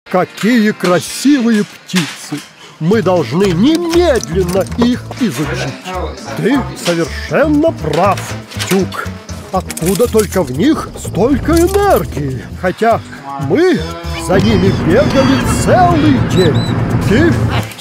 какие красивые птицы! Мы должны немедленно их изучить. Ты совершенно прав, Тюк. Откуда только в них столько энергии? Хотя мы за ними бегали целый день. Ты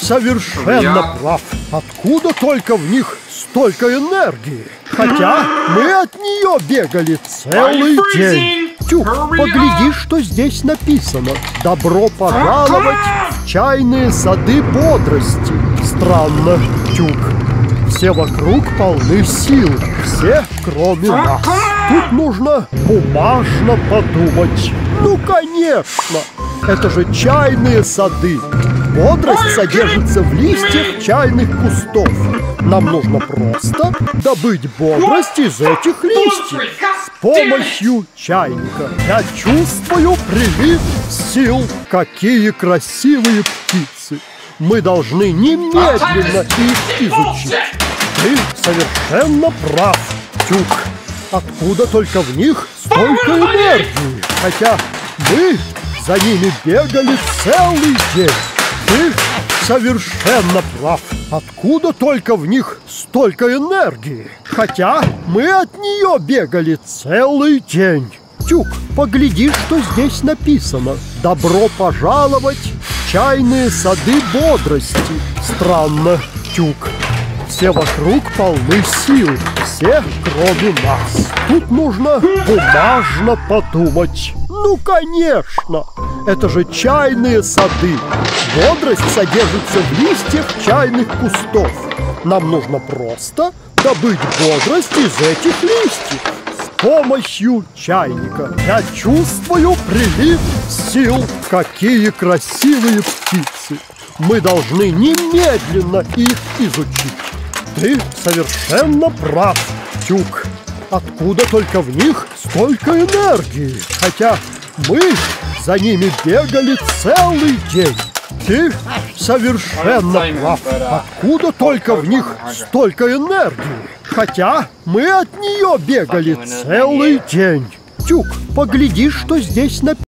совершенно прав. Откуда только в них столько энергии? Хотя мы от нее бегали целый день. Тюк, погляди, что здесь написано. Добро пожаловать в чайные сады бодрости. Странно, Тюк. Все вокруг полны сил, все, кроме нас. Тут нужно бумажно подумать. Ну, конечно, это же чайные сады. Бодрость содержится в листьях чайных кустов. Нам нужно просто добыть бодрость из этих листьев с помощью чайника. Я чувствую прилив сил. Какие красивые птицы! Мы должны немедленно их изучить. Ты совершенно прав, Тюк. Откуда только в них столько энергии? Хотя мы за ними бегали целый день. Ты совершенно прав. Откуда только в них столько энергии? Хотя мы от нее бегали целый день. Тюк, погляди, что здесь написано. Добро пожаловать в чайные сады бодрости. Странно, Тюк. Все вокруг полны сил, все, кроме нас. Тут нужно бумажно подумать. Ну, конечно, это же чайные сады. Бодрость содержится в листьях чайных кустов. Нам нужно просто добыть бодрость из этих листьев с помощью чайника. Я чувствую прилив сил. Какие красивые птицы! Мы должны немедленно их изучить. Ты совершенно прав, Тюк. Откуда только в них столько энергии? Хотя мы за ними бегали целый день. Ты совершенно прав. Откуда только в них столько энергии? Хотя мы от нее бегали целый день. Тюк, погляди, что здесь написано.